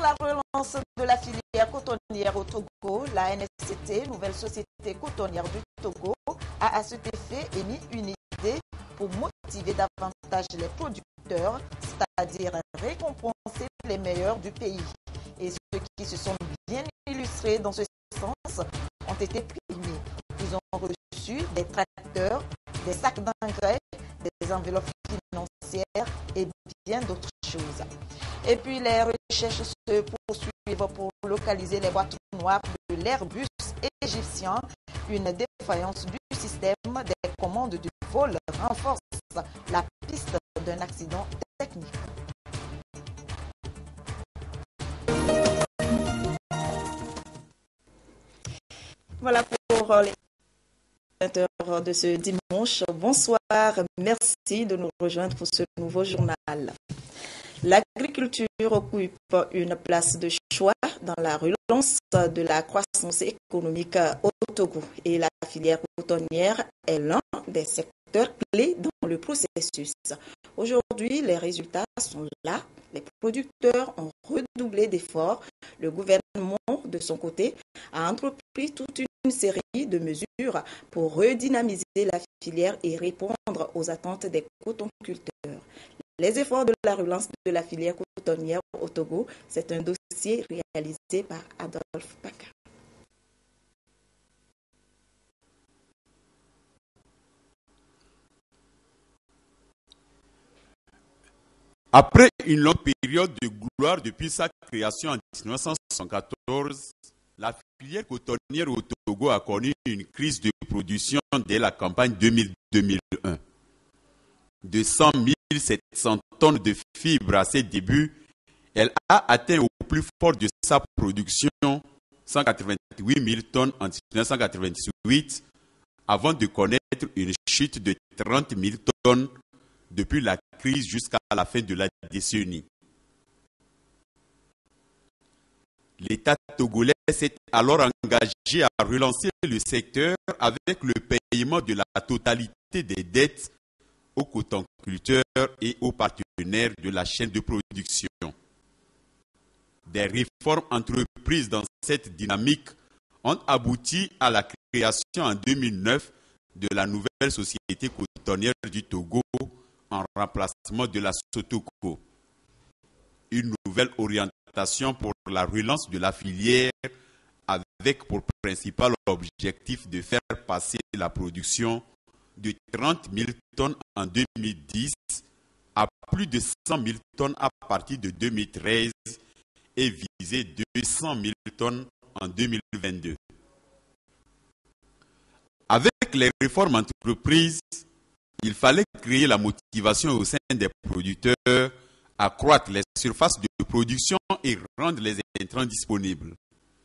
la relance de la filière cotonnière au Togo, la NSCT, nouvelle société cotonnière du Togo, a à cet effet émis une idée pour motiver davantage les producteurs, c'est-à-dire récompenser les meilleurs du pays. Et ceux qui se sont bien illustrés dans ce sens ont été primés. Ils ont reçu des tracteurs, des sacs d'engrais, des enveloppes financières et bien d'autres choses. Et puis les recherches se poursuivent pour localiser les boîtes noires de l'Airbus égyptien. Une défaillance du système des commandes du vol renforce la piste d'un accident technique. Voilà pour les heures de ce dimanche. Bonsoir, merci de nous rejoindre pour ce nouveau journal. L'agriculture occupe une place de choix dans la relance de la croissance économique au Togo et la filière cotonnière est l'un des secteurs clés dans le processus. Aujourd'hui, les résultats sont là. Les producteurs ont redoublé d'efforts. Le gouvernement, de son côté, a entrepris toute une série de mesures pour redynamiser la filière et répondre aux attentes des cotonculteurs. Les efforts de la relance de la filière cotonnière au Togo, c'est un dossier réalisé par Adolphe Paca. Après une longue période de gloire depuis sa création en 1974, la filière cotonnière au Togo a connu une crise de production dès la campagne 2000-2001. De 100 700 tonnes de fibres à ses débuts, elle a atteint au plus fort de sa production 188 000 tonnes en 1998, avant de connaître une chute de 30 000 tonnes depuis la crise jusqu'à la fin de la décennie. L'État togolais s'est alors engagé à relancer le secteur avec le paiement de la totalité des dettes aux cotonculteurs et aux partenaires de la chaîne de production. Des réformes entreprises dans cette dynamique ont abouti à la création en 2009 de la nouvelle société cotonnière du Togo en remplacement de la Sotoco. Une nouvelle orientation pour la relance de la filière avec pour principal objectif de faire passer la production de 30 000 tonnes en 2010 à plus de 100 000 tonnes à partir de 2013 et viser 200 000 tonnes en 2022. Avec les réformes entreprises, il fallait créer la motivation au sein des producteurs, accroître les surfaces de production et rendre les intrants disponibles.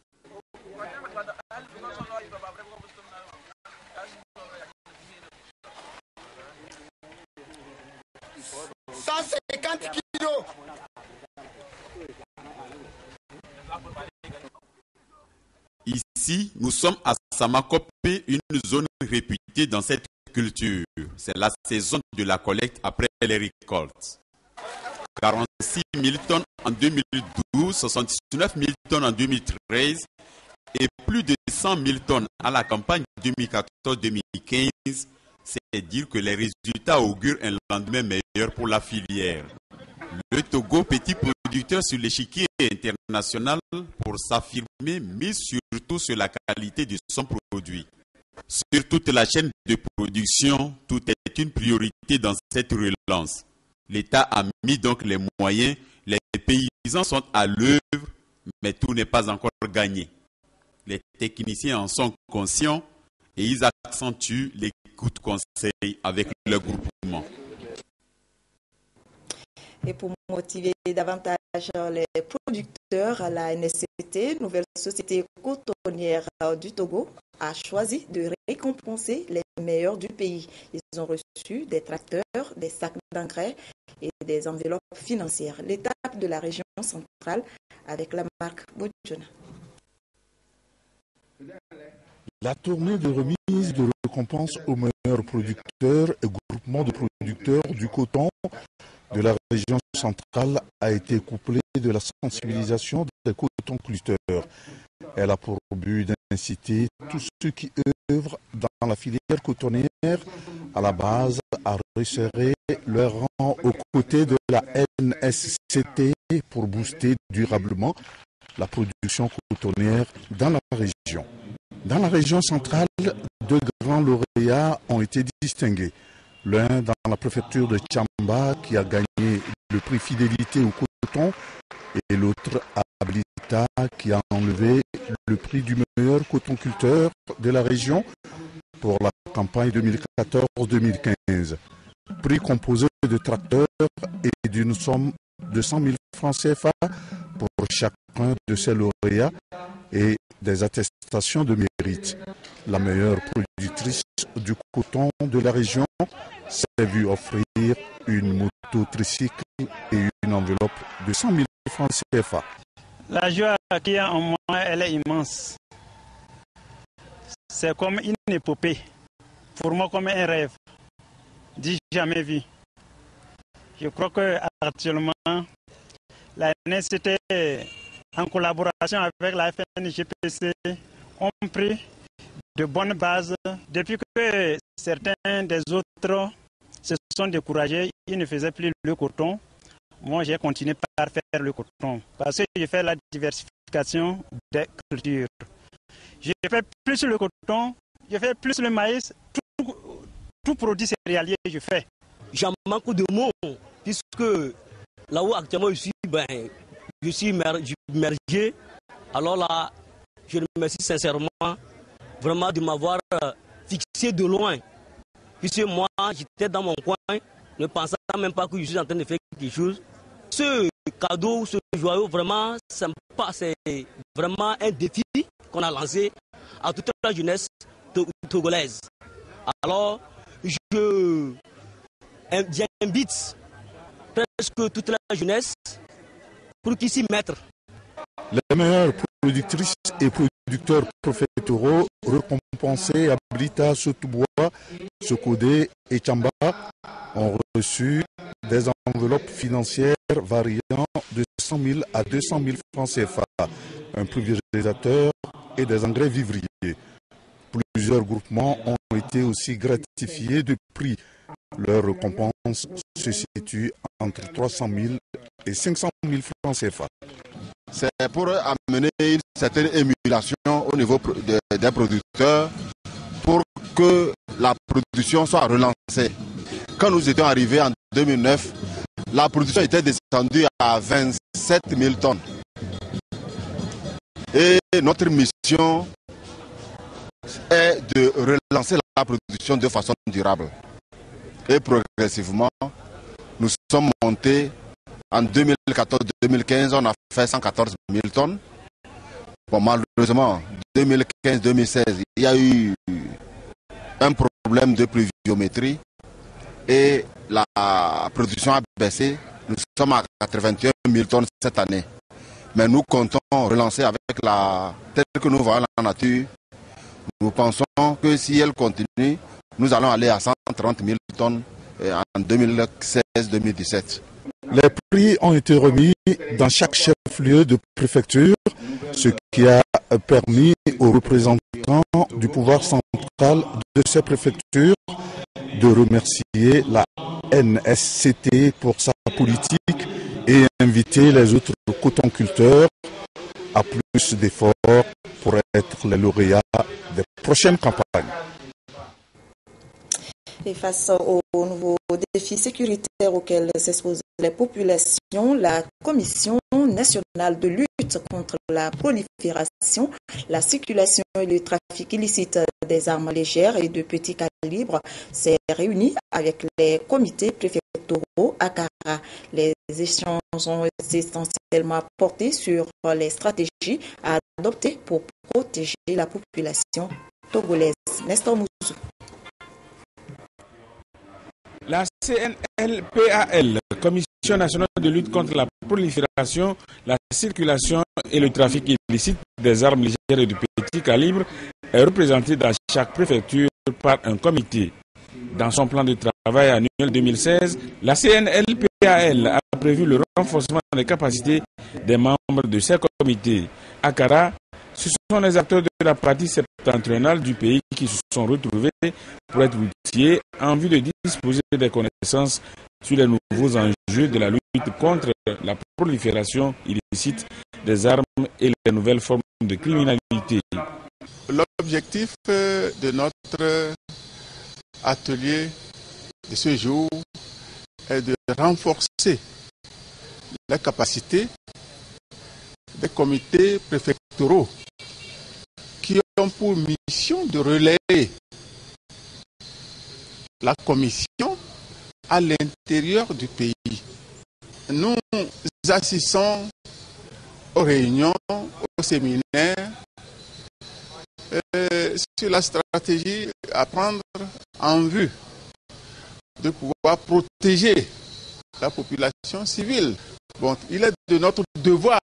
Ici, nous sommes à Samakopé, une zone réputée dans cette culture. C'est la saison de la collecte après les récoltes. 46 000 tonnes en 2012, 69 000 tonnes en 2013 et plus de 100 000 tonnes à la campagne 2014-2015. C'est dire que les résultats augurent un lendemain meilleur pour la filière. Le Togo, petit producteur sur l'échiquier international pour s'affirmer, mais surtout sur la qualité de son produit. Sur toute la chaîne de production, tout est une priorité dans cette relance. L'État a mis donc les moyens, les paysans sont à l'œuvre, mais tout n'est pas encore gagné. Les techniciens en sont conscients et ils accentuent l'écoute conseil avec le groupement. Et pour motiver davantage les producteurs, la NSCT, nouvelle société cotonnière du Togo, a choisi de récompenser les meilleurs du pays. Ils ont reçu des tracteurs, des sacs d'engrais et des enveloppes financières. L'étape de la région centrale avec la marque Bodjona. La tournée de remise de récompense aux meilleurs producteurs et groupements de producteurs du coton de la région centrale a été couplée de la sensibilisation des cotonculteurs. Elle a pour but d'inciter tous ceux qui œuvrent dans la filière cotonnière à la base à resserrer leur rang aux côtés de la NSCT pour booster durablement la production cotonnière dans la région. Dans la région centrale, 2 grands lauréats ont été distingués. L'un dans la préfecture de Tchamba qui a gagné le prix fidélité au coton et l'autre à Habilita qui a enlevé le prix du meilleur cotonculteur de la région pour la campagne 2014-2015. Prix composé de tracteurs et d'une somme de 100 000 francs CFA pour chacun de ces lauréats et des attestations de mérite. La meilleure productrice du coton de la région s'est vue offrir une moto tricycle et une enveloppe de 100 000 francs CFA. La joie qu'il y a en moi, elle est immense. C'est comme une épopée. Pour moi, comme un rêve. Dit jamais vu. Je crois qu'actuellement, la NSCT, en collaboration avec la FNGPC, ont pris de bonnes bases. Depuis que certains des autres se sont découragés, ils ne faisaient plus le coton. Moi, j'ai continué par faire le coton parce que j'ai fait la diversification des cultures. J'ai fait plus le coton, j'ai fait plus le maïs, tout produit céréalier je fais. J'en manque de mots puisque là où actuellement je suis immergé. Alors là, je remercie sincèrement vraiment de m'avoir fixé de loin. Puisque moi, j'étais dans mon coin, ne pensant même pas que je suis en train de faire quelque chose. Ce cadeau, ce joyau, vraiment sympa, c'est vraiment un défi qu'on a lancé à toute la jeunesse togolaise. Alors, j'invite presque toute la jeunesse pour qu'ils s'y mettent. Les meilleures productrices et producteurs préfectoraux récompensés à Blita, Sotoubois, Sokodé et Tchamba ont reçu des enveloppes financières variant de 100 000 à 200 000 francs CFA, un pulvérisateur et des engrais vivriers. Plusieurs groupements ont été aussi gratifiés de prix. Leur récompense se situe entre 300 000 et 500 000 francs CFA. C'est pour amener une certaine émulation au niveau des producteurs pour que la production soit relancée. Quand nous étions arrivés en 2009, la production était descendue à 27 000 tonnes. Et notre mission est de relancer la production de façon durable. Et progressivement, nous sommes montés. En 2014-2015, on a fait 114 000 tonnes. Bon, malheureusement, 2015-2016, il y a eu un problème de pluviométrie et la production a baissé. Nous sommes à 81 000 tonnes cette année. Mais nous comptons relancer avec telle que nous voyons la nature. Nous pensons que si elle continue, nous allons aller à 130 000 tonnes en 2016-2017. Les prix ont été remis dans chaque chef-lieu de préfecture, ce qui a permis aux représentants du pouvoir central de ces préfectures de remercier la NSCT pour sa politique et inviter les autres cotonculteurs à plus d'efforts pour être les lauréats des prochaines campagnes. Et face aux nouveaux défis sécuritaires auxquels s'exposent les populations, la Commission nationale de lutte contre la prolifération, la circulation et le trafic illicite des armes légères et de petit calibre s'est réunie avec les comités préfectoraux à Kara. Les échanges ont essentiellement porté sur les stratégies à adopter pour protéger la population togolaise. Nestor Moussou. La CNLPAL, Commission nationale de lutte contre la prolifération, la circulation et le trafic illicite des armes légères et de petit calibre, est représentée dans chaque préfecture par un comité. Dans son plan de travail annuel 2016, la CNLPAL PAL a prévu le renforcement des capacités des membres de ces comités. À Kara, ce sont les acteurs de la partie septentrionale du pays qui se sont retrouvés pour être outillés en vue de disposer des connaissances sur les nouveaux enjeux de la lutte contre la prolifération illicite des armes et les nouvelles formes de criminalité. L'objectif de notre atelier de ce jour est de renforcer les capacités des comités préfectoraux qui ont pour mission de relayer la commission à l'intérieur du pays. Nous assistons aux réunions, aux séminaires sur la stratégie à prendre en vue de pouvoir protéger la population civile. Bon, il est de notre devoir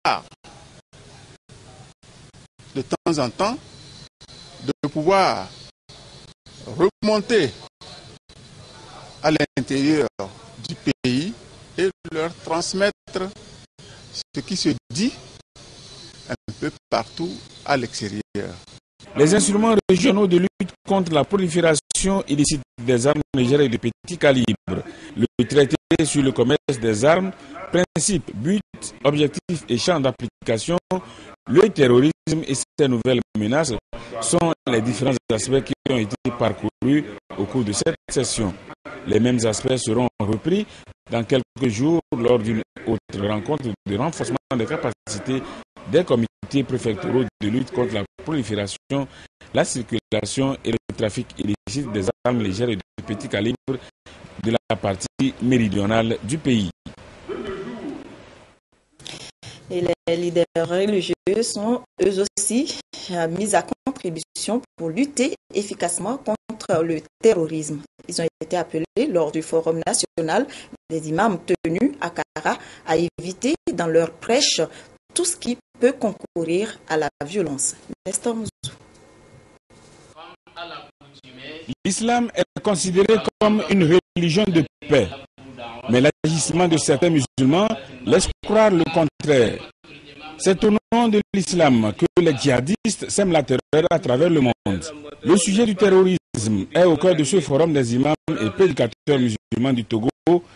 de temps en temps de pouvoir remonter à l'intérieur du pays et leur transmettre ce qui se dit un peu partout à l'extérieur. Les instruments régionaux de lutte contre la prolifération illicite des armes légères et de petit calibre, le traité sur le commerce des armes, principes, buts, objectifs et champs d'application, le terrorisme et ses nouvelles menaces sont les différents aspects qui ont été parcourus au cours de cette session. Les mêmes aspects seront repris dans quelques jours lors d'une autre rencontre de renforcement des capacités des comités préfectoraux de lutte contre la prolifération, la circulation et le trafic illicite des armes légères et de petit calibre de la partie méridionale du pays. Et les leaders religieux sont eux aussi mis à contribution pour lutter efficacement contre le terrorisme. Ils ont été appelés lors du Forum national des imams tenus à Kara à éviter dans leur prêche tout ce qui peut concourir à la violence. Nestor Mouzou. L'islam est considéré comme une religion de paix, mais l'agissement de certains musulmans laisse croire le contraire. C'est au nom de l'islam que les djihadistes sèment la terreur à travers le monde. Le sujet du terrorisme est au cœur de ce forum des imams et prédicateurs musulmans du Togo,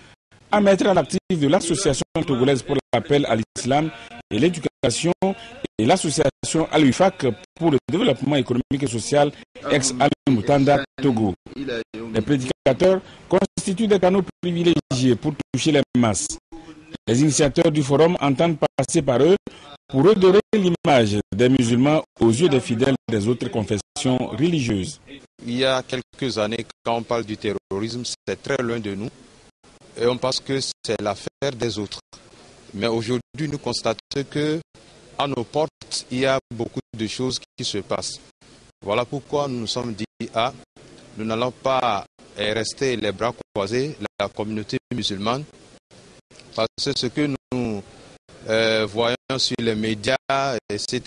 à mettre à l'actif de l'Association togolaise pour l'appel à l'islam et l'éducation et l'Association Al-Wifaq pour le développement économique et social ex-Al-Mutanda Togo. Les prédicateurs constituent des canaux privilégiés pour toucher les masses. Les initiateurs du forum entendent passer par eux pour redorer l'image des musulmans aux yeux des fidèles des autres confessions religieuses. Il y a quelques années, quand on parle du terrorisme, c'est très loin de nous et on pense que c'est l'affaire des autres. Mais aujourd'hui, nous constatons que à nos portes, il y a beaucoup de choses qui se passent. Voilà pourquoi nous nous sommes dit, nous n'allons pas rester les bras croisés, la communauté musulmane, parce que ce que nous voyons sur les médias, etc.,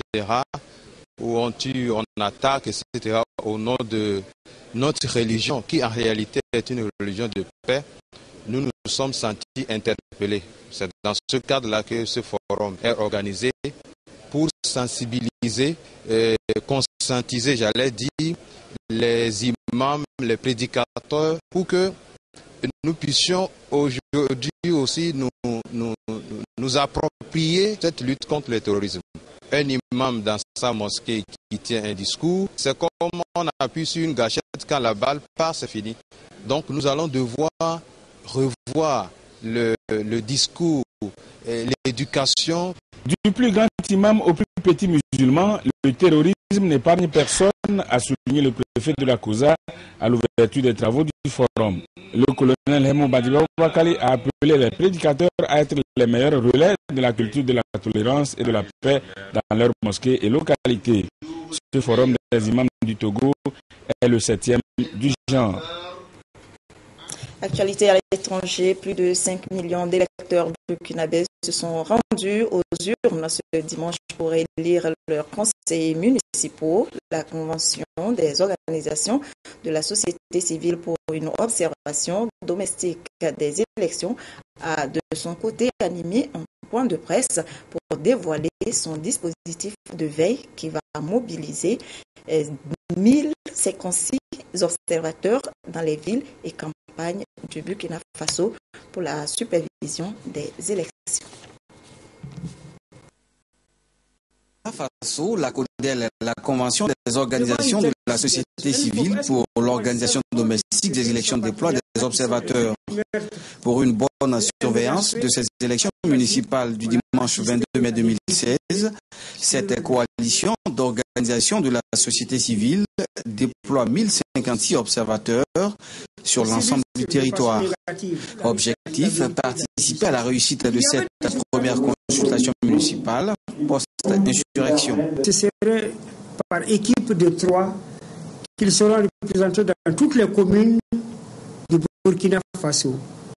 où on tue, on attaque, etc., au nom de notre religion, qui en réalité est une religion de paix, nous nous sommes sentis interpellés. C'est dans ce cadre-là que ce forum est organisé pour sensibiliser, conscientiser, j'allais dire, les imams, les prédicateurs, pour que nous puissions aujourd'hui aussi nous approprier cette lutte contre le terrorisme. Un imam dans sa mosquée qui tient un discours, c'est comme on appuie sur une gâchette, quand la balle part, c'est fini. Donc nous allons devoir revoir le discours, l'éducation. Du plus grand imam au plus petit musulman, le terrorisme n'épargne personne, a souligné le préfet de la COSA à l'ouverture des travaux du forum. Le colonel Hemo Badiba Wakali a appelé les prédicateurs à être les meilleurs relais de la culture de la tolérance et de la paix dans leurs mosquées et localités. Ce forum des imams du Togo est le 7e du genre. Actualité à l'étranger, plus de 5 millions d'électeurs burkinabés se sont rendus aux urnes ce dimanche pour élire leurs conseillers municipaux. La Convention des organisations de la société civile pour une observation domestique des élections a de son côté animé un point de presse pour dévoiler son dispositif de veille qui va mobiliser 1056 observateurs dans les villes et campagnes du Burkina Faso pour la supervision des élections. Faso, la CODEL, la Convention des organisations de la société civile pour l'organisation domestique des élections déploie des observateurs pour une bonne surveillance de ces élections municipales du dimanche 22 mai 2016. Cette coalition d'organisations de la société civile déploie 1056 observateurs sur l'ensemble du territoire. Objectif, participer à la réussite de cette première consultation municipale post-insurrection. Ce serait par équipe de 3 qu'ils seront représentés dans toutes les communes du Burkina Faso.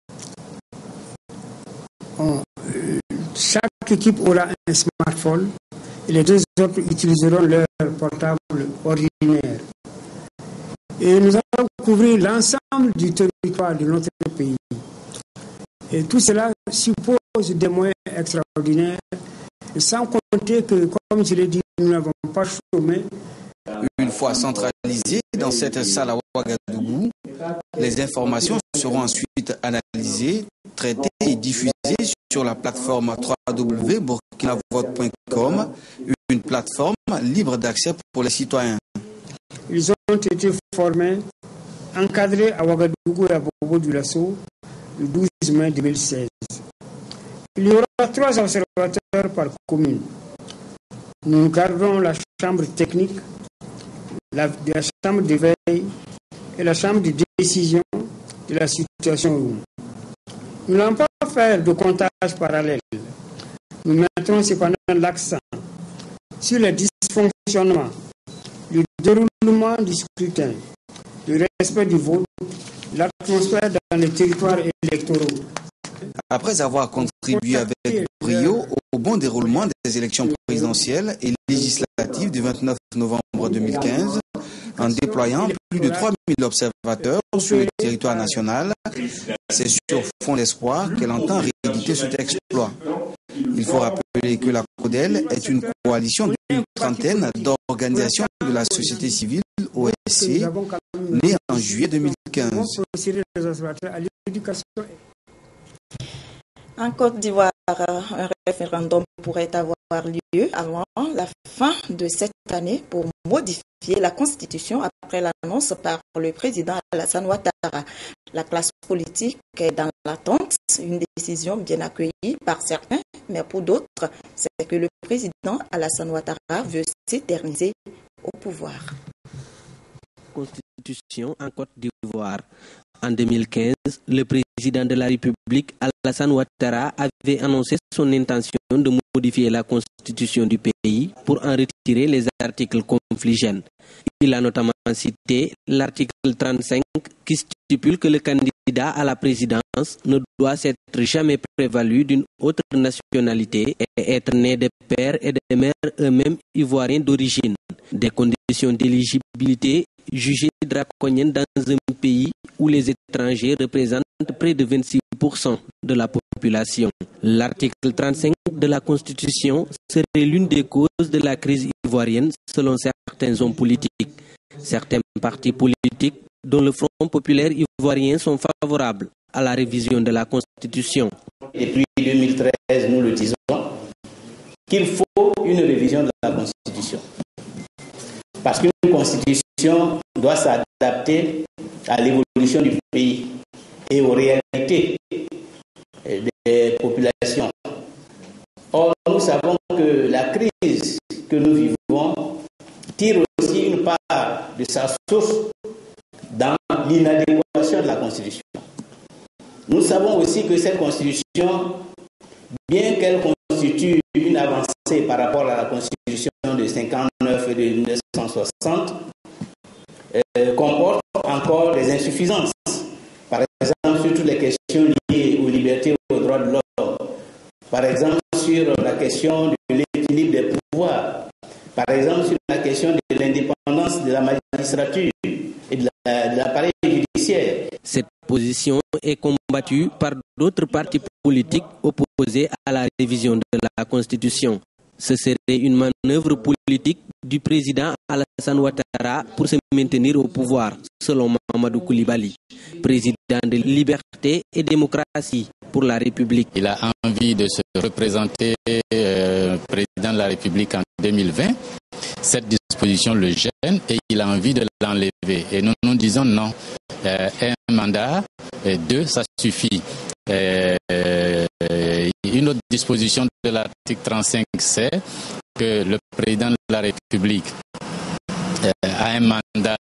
Chaque équipe aura un smartphone et les 2 autres utiliseront leur portable ordinaire. Et nous allons couvrir l'ensemble du territoire de notre pays. Et tout cela suppose des moyens extraordinaires, sans compter que, comme je l'ai dit, nous n'avons pas chômé. Une fois centralisées dans cette salle à Ouagadougou, les informations seront ensuite analysées, traitées et diffusées sur la plateforme www.burkinavote.com, une plateforme libre d'accès pour les citoyens. Ils ont été formés, encadrés à Ouagadougou et à Bobo-Dioulasso le 12 mai 2016. Il y aura 3 observateurs par commune. Nous gardons la chambre technique, la chambre de veille et la chambre de décision de la situation. Nous n'allons pas faire de comptage parallèle. Nous mettrons cependant l'accent sur les dysfonctionnements, le déroulement du scrutin, le respect du vote, l'atmosphère dans les territoires électoraux. Après avoir contribué avec brio au bon déroulement des élections présidentielles et législatives du 29 novembre 2015, en déployant plus de 3000 observateurs sur le territoire national, c'est sur fond d'espoir qu'elle entend rééditer cet exploit. Il faut rappeler que la CODEL est une coalition d'une trentaine d'organisations de la société civile OSC, née en juillet 2015. En Côte d'Ivoire, un référendum pourrait avoir lieu avant la fin de cette année pour modifier la Constitution après l'annonce par le président Alassane Ouattara. La classe politique est dans l'attente, une décision bien accueillie par certains, mais pour d'autres, c'est que le président Alassane Ouattara veut s'éterniser au pouvoir. Constitution en Côte d'Ivoire. En 2015, le président de la République, Alassane Ouattara, avait annoncé son intention de modifier la constitution du pays pour en retirer les articles confligènes. Il a notamment cité l'article 35 qui stipule que le candidat à la présidence ne doit s'être jamais prévalu d'une autre nationalité et être né de pères et de mères eux-mêmes ivoiriens d'origine. Des conditions d'éligibilité jugées draconiennes dans un pays où les étrangers représentent près de 26% de la population. L'article 35 de la Constitution serait l'une des causes de la crise ivoirienne selon certains hommes politiques. Certains partis politiques, dont le Front populaire ivoirien, sont favorables à la révision de la Constitution. Depuis 2013, nous le disons, qu'il faut une révision de la Constitution. Parce qu'une Constitution doit s'adapter à l'évolution du pays et aux réalités des populations. Or, nous savons que la crise que nous vivons tire aussi une part de sa source dans l'inadéquation de la Constitution. Nous savons aussi que cette Constitution, bien qu'elle constitue une avancée par rapport à la Constitution de 59 et de 1960, comporte encore des insuffisances. Par exemple, sur toutes les questions liées aux libertés et aux droits de l'homme. Par exemple, sur la question de l'équilibre des pouvoirs. Par exemple, sur la question de l'indépendance de la magistrature et de l'appareil judiciaire. Cette position est combattue par d'autres partis politiques opposés à la révision de la Constitution. Ce serait une manœuvre politique du président Alassane Ouattara pour se maintenir au pouvoir, selon Mamadou Koulibaly, président de Liberté et Démocratie pour la République. Il a envie de se représenter président de la République en 2020. Cette disposition le gêne et il a envie de l'enlever. Et nous nous disons non. Un mandat, deux, ça suffit. Une autre disposition de l'article 35, c'est que le président de la République a un mandat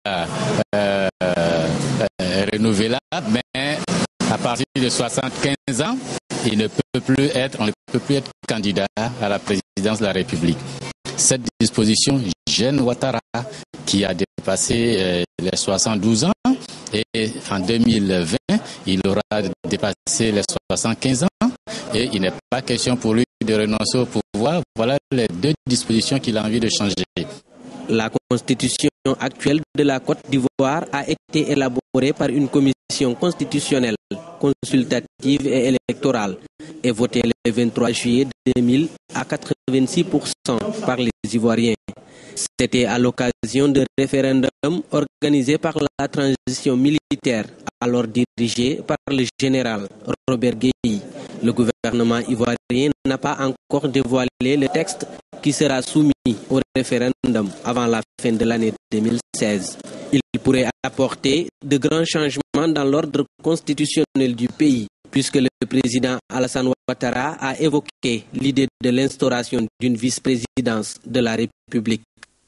renouvelable, mais à partir de 75 ans, on ne peut plus être candidat à la présidence de la République. Cette disposition gêne Ouattara, qui a dépassé les 72 ans, et en 2020, il aura dépassé les 75 ans, et il n'est pas question pour lui de renoncer au pouvoir. Voilà les deux dispositions qu'il a envie de changer. La constitution actuelle de la Côte d'Ivoire a été élaborée par une commission constitutionnelle, consultative et électorale et votée le 23 juillet 2000 à 86% par les Ivoiriens. C'était à l'occasion de référendum organisé par la transition militaire, alors dirigée par le général Robert Gueye. Le gouvernement ivoirien n'a pas encore dévoilé le texte qui sera soumis au référendum avant la fin de l'année 2016. Il pourrait apporter de grands changements dans l'ordre constitutionnel du pays, puisque le président Alassane Ouattara a évoqué l'idée de l'instauration d'une vice-présidence de la République.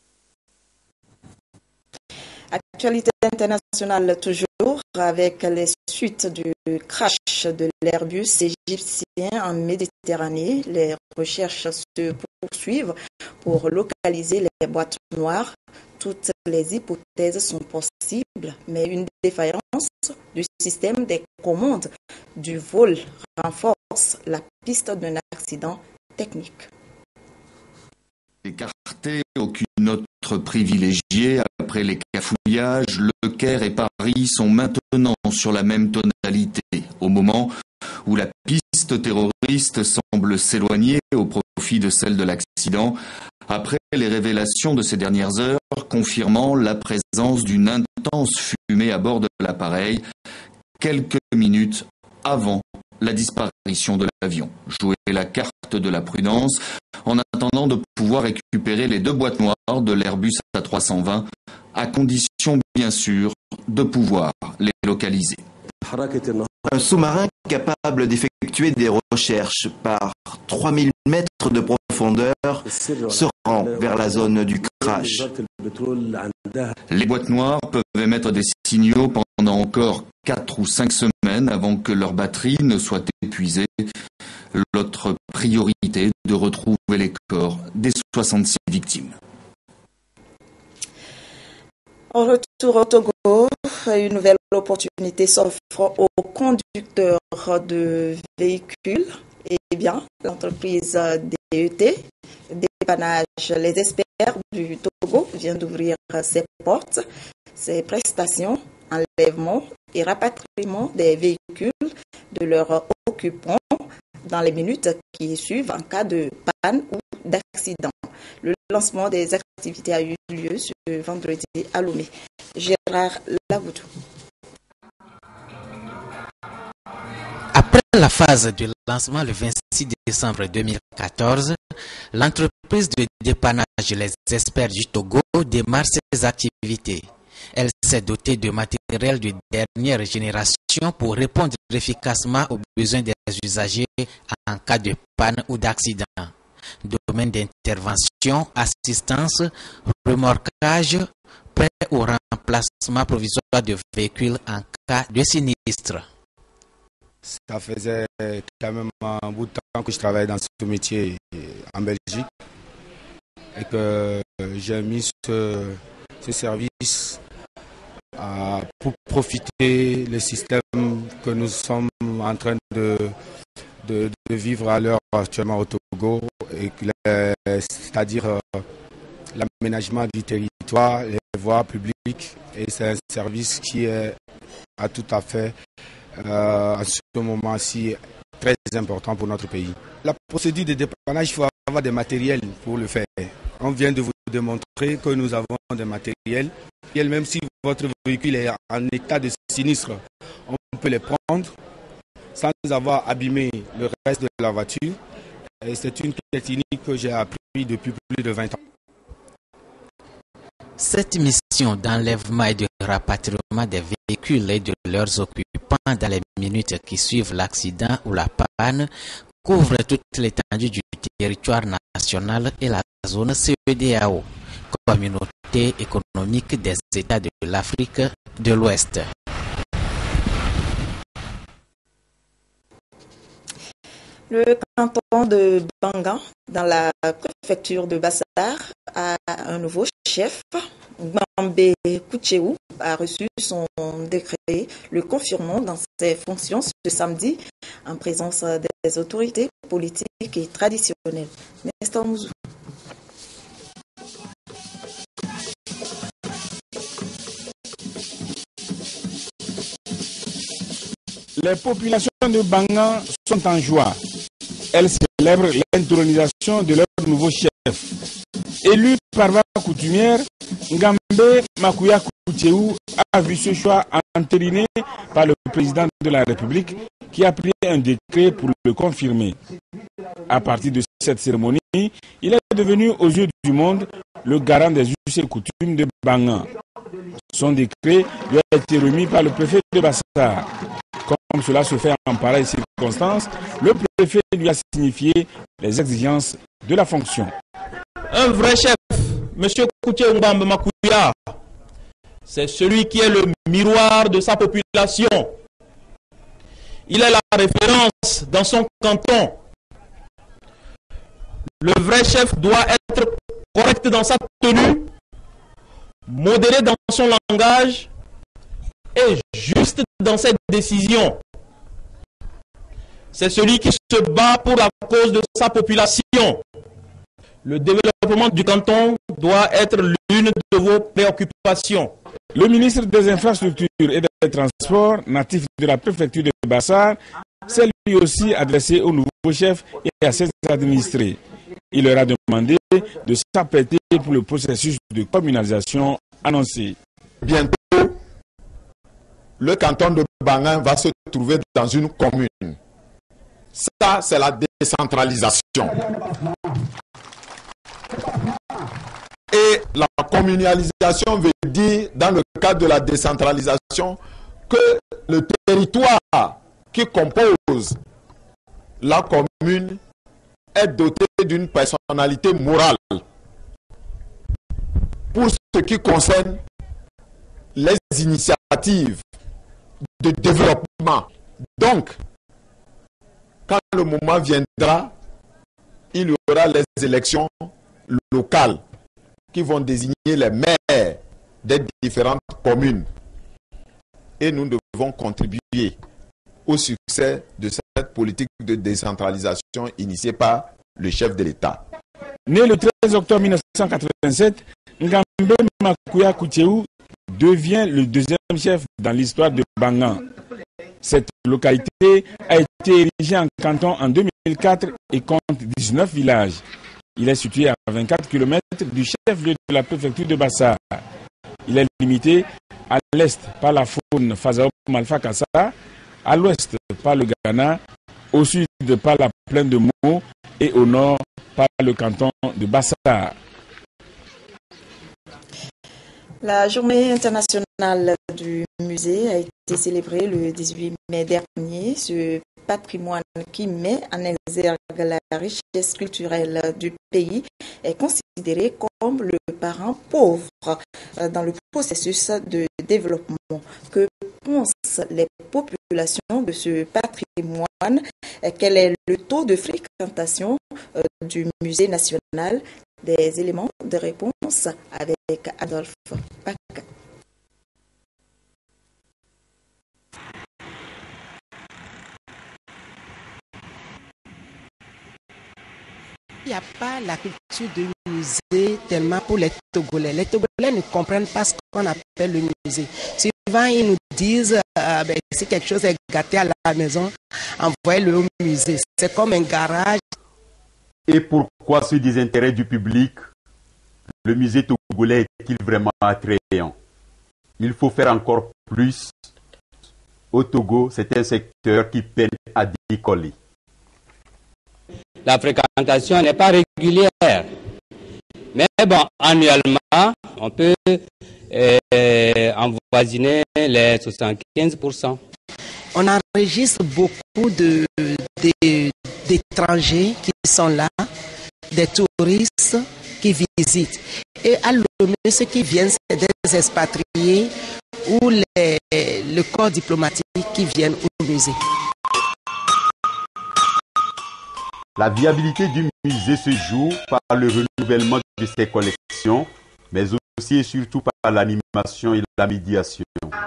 Actualité internationale toujours avec les suites du crash de l'Airbus égyptien en Méditerranée. Les recherches se poursuivent pour localiser les boîtes noires. Toutes les hypothèses sont possibles, mais une défaillance du système des commandes du vol renforce la piste d'un accident technique. Écarté, aucune autre privilégiée. Après les cafouillages, Le Caire et Paris sont maintenant sur la même tonalité. Au moment où la piste terroriste semble s'éloigner au profit de celle de l'accident, après les révélations de ces dernières heures confirmant la présence d'une intense fumée à bord de l'appareil, quelques minutes avant la disparition de l'avion. Jouer la carte de la prudence en attendant de pouvoir récupérer les deux boîtes noires de l'Airbus A320, à condition bien sûr de pouvoir les localiser. Un sous-marin capable d'effectuer des recherches par 3000 mètres de profondeur se rend vers la zone du crash. Les boîtes noires peuvent émettre des signaux pendant encore 4 ou 5 semaines avant que leur batterie ne soit épuisée. L'autre priorité est de retrouver les corps des 66 victimes. En retour au Togo, une nouvelle opportunité s'offre aux conducteurs de véhicules. Eh bien, l'entreprise DET, Dépannage les Experts du Togo, vient d'ouvrir ses portes. Ses prestations, enlèvement et rapatriement des véhicules de leurs occupants dans les minutes qui suivent en cas de panne ou d'accident. Le lancement des activités a eu lieu ce vendredi à Lomé. Gérard Lavoudou. Après la phase de lancement le 26 décembre 2014, l'entreprise de dépannage Les Experts du Togo démarre ses activités. Elle s'est dotée de matériel de dernière génération pour répondre efficacement aux besoins des usagers en cas de panne ou d'accident. Domaine d'intervention, assistance, remorquage, prêt au remplacement provisoire de véhicules en cas de sinistre. Ça faisait quand même un bout de temps que je travaillais dans ce métier en Belgique et que j'ai mis ce service pour profiter des systèmes que nous sommes en train de vivre à l'heure actuellement au Togo, c'est-à-dire l'aménagement du territoire, les voies publiques, et c'est un service qui est a tout à fait à ce moment-ci très important pour notre pays. La procédure de dépannage, il faut avoir des matériels pour le faire. On vient de vous démontrer que nous avons des matériels. Et même si votre véhicule est en état de sinistre, on peut les prendre sans avoir abîmé le reste de la voiture. Et c'est une technique que j'ai appris depuis plus de 20 ans. Cette mission d'enlèvement et de rapatriement des véhicules et de leurs occupants dans les minutes qui suivent l'accident ou la panne couvre toute l'étendue du territoire national et la zone CEDEAO, Communauté économique des États de l'Afrique de l'Ouest. Le canton de Banga, dans la préfecture de Bassar, a un nouveau chef. Gbambe Koucheou a reçu son décret le confirmant dans ses fonctions ce samedi en présence des autorités politiques et traditionnelles. Nestor Mouzou. Les populations de Banga sont en joie. Elles célèbrent l'intronisation de leur nouveau chef. Élu par voie coutumière, Ngambe Makuya Koucheou a vu ce choix entériné par le président de la République qui a pris un décret pour le confirmer. À partir de cette cérémonie, il est devenu aux yeux du monde le garant des us et coutumes de Banga. Son décret lui a été remis par le préfet de Bassar. Comme cela se fait en pareille circonstance, le préfet lui a signifié les exigences de la fonction. Un vrai chef, M. Koucheou Ngambe Makuya, c'est celui qui est le miroir de sa population. Il est la référence dans son canton. Le vrai chef doit être correct dans sa tenue, modéré dans son langage et juste dans ses décisions. C'est celui qui se bat pour la cause de sa population. Le développement du canton doit être l'une de vos préoccupations. Le ministre des Infrastructures et des Transports, natif de la préfecture de Bassar, s'est lui aussi adressé au nouveau chef et à ses administrés. Il leur a demandé de s'apprêter pour le processus de communalisation annoncé. Bientôt, le canton de Banga va se trouver dans une commune. Ça, c'est la décentralisation. Et la communalisation veut dire, dans le cadre de la décentralisation, que le territoire qui compose la commune est doté d'une personnalité morale. Pour ce qui concerne les initiatives de développement. Donc, quand le moment viendra, il y aura les élections locales qui vont désigner les maires des différentes communes. Et nous devons contribuer au succès de cette politique de décentralisation initiée par le chef de l'État. Né le 13 octobre 1987, Ngambe Makuya Koucheou devient le deuxième chef dans l'histoire de Banga. Cette localité a été érigée en canton en 2004 et compte 19 villages. Il est situé à 24 km du chef-lieu de la préfecture de Bassar. Il est limité à l'est par la faune Fazaou Malfa Kassa, à l'ouest par le Ghana, au sud par la plaine de Mo et au nord par le canton de Bassar. La journée internationale du musée a été célébrée le 18 mai dernier. Ce patrimoine qui met en exergue la richesse culturelle du pays est considéré comme le parent pauvre dans le processus de développement. Que pensent les populations de ce patrimoine? Quel est le taux de fréquentation du musée national? Des éléments de réponse avec Adolphe Paca. Il n'y a pas la culture de musée tellement pour les Togolais. Les Togolais ne comprennent pas ce qu'on appelle le musée. Si souvent, ils nous disent, si quelque chose est gâté à la maison, envoyez-le au musée. C'est comme un garage. Et pourquoi ce désintérêt du public? Le musée togolais est-il vraiment attrayant? Il faut faire encore plus. Au Togo, c'est un secteur qui peine à décoller. La fréquentation n'est pas régulière. Mais bon, annuellement, on peut envoisiner les 75%. On enregistre beaucoup d'étrangers qui sont là, des touristes qui visitent. Et à Lomé, ceux qui viennent, c'est des expatriés ou le corps diplomatique qui viennent au musée. La viabilité du musée se joue par le renouvellement de ses collections, mais aussi et surtout par l'animation et la médiation.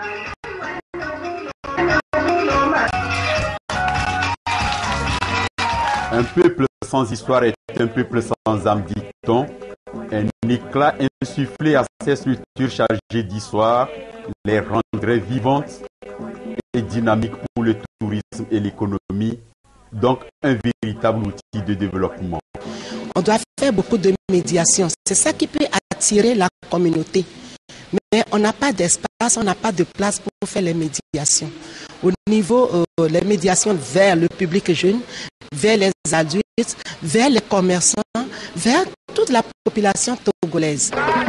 Un peuple sans histoire est un peuple sans âme, dit-on. Un éclat insufflé à ces structures chargées d'histoire les rendrait vivantes et dynamiques pour le tourisme et l'économie, donc un véritable outil de développement. On doit faire beaucoup de médiation. C'est ça qui peut attirer la communauté. Mais on n'a pas d'espace, on n'a pas de place pour faire les médiations. Au niveau les médiations vers le public jeune, vers les adultes, vers les commerçants, vers toute la population togolaise.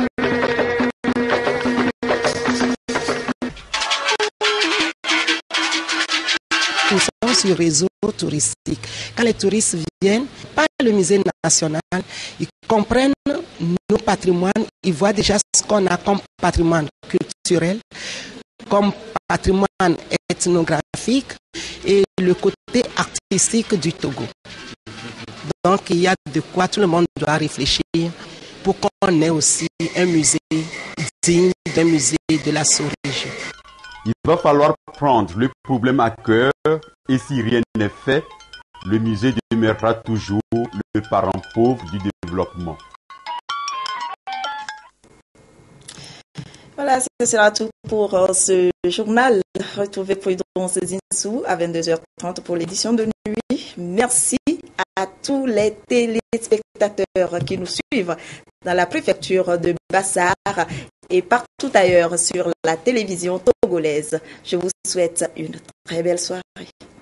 Nous sommes sur le réseau touristique. Quand les touristes viennent, par le musée national, ils comprennent nos patrimoines, ils voient déjà ce qu'on a comme patrimoine culturel, comme patrimoine ethnographique et le côté artistique du Togo. Donc il y a de quoi tout le monde doit réfléchir pour qu'on ait aussi un musée digne d'un musée de la sous-région. Il va falloir prendre le problème à cœur et si rien n'est fait, le musée demeurera toujours le parent pauvre du développement. Voilà, ce sera tout pour ce journal. Retrouvez Prudence Zinsou à 22h30 pour l'édition de nuit. Merci à tous les téléspectateurs qui nous suivent dans la préfecture de Bassar et partout ailleurs sur la télévision togolaise. Je vous souhaite une très belle soirée.